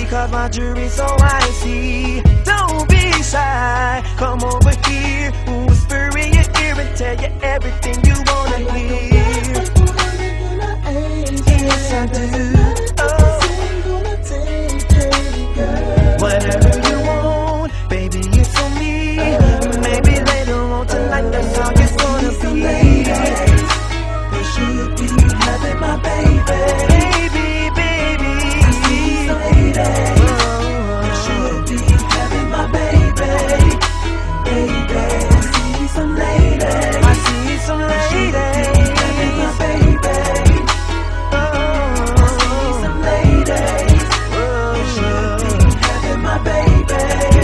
because my jury's so icy. Don't be shy, come over here, whisper in your ear and tell you everything you wanna hear. Yes, I do. Whatever you want, baby, it's on me. Maybe later on tonight, that's how it's gonna be. You should be having my baby. Baby, baby. I see some ladies. You should be having my baby. Baby, I see some ladies. I see some ladies. Having my baby. I see some ladies. You should be having my baby.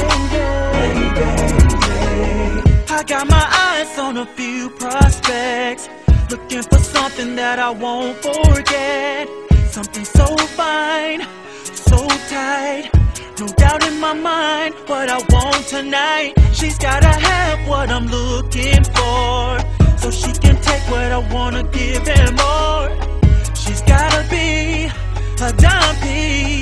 I got my eyes on a few prospects, looking for something that I won't forget. Something so fine, so tight, no doubt in my mind what I want tonight. She's gotta have what I'm looking for, so she can take what I wanna give and more. She's gotta be a dime piece.